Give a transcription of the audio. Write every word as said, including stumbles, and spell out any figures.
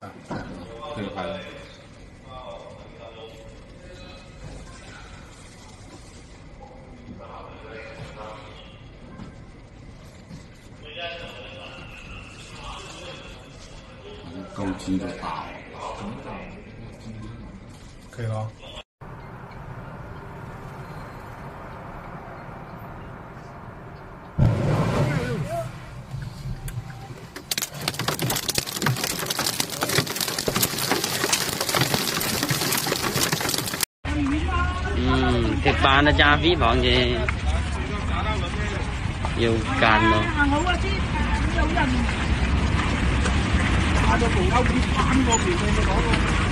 啊，可以拍了。高级的大，可以了。 嗯，鐵板啊，炸飛房嘅要間咯。 打咗部歐啲翻嗰邊，你咪講咯。